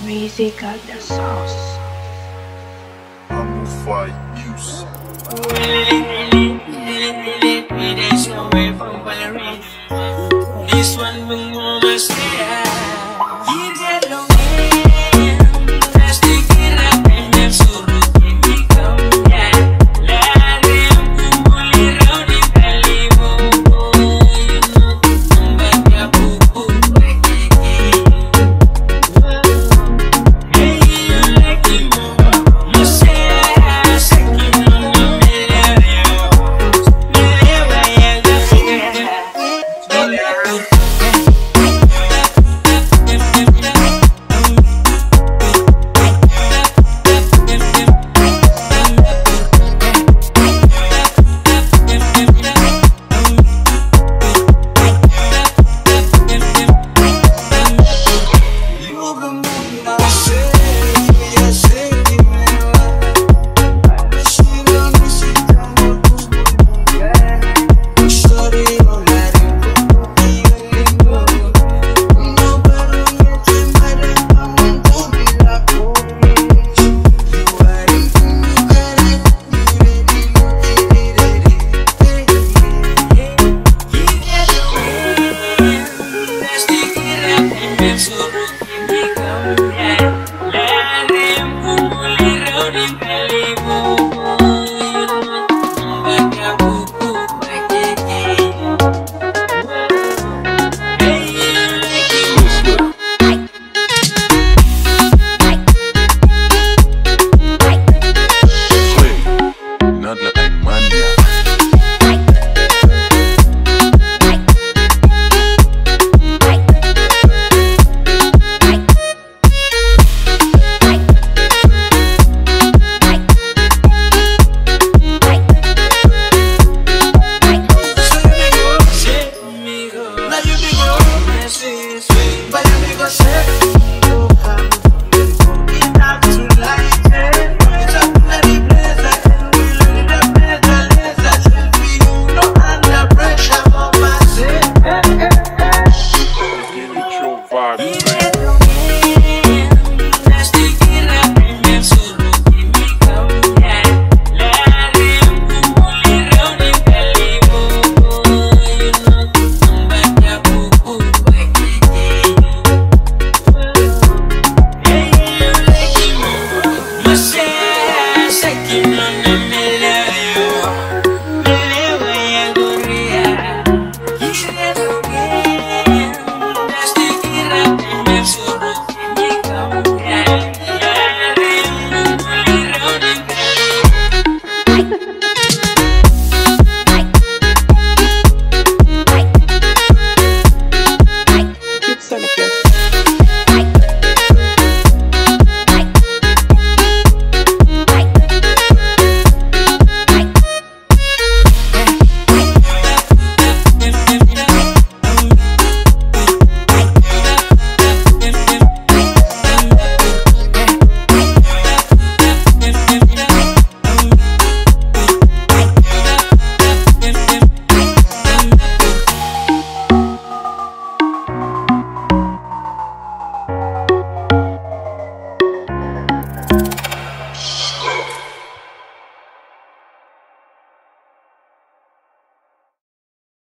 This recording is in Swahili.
Razy got the sauce. I'ma fight you. There's no way from Paris. This one will Momase. You get long in. Pasti kira pengen suruh ini kau ya. Lari kumpuli raudi kalimu. Membaca buku pagi. Hey you like you. Masih sakit Vaya amigo,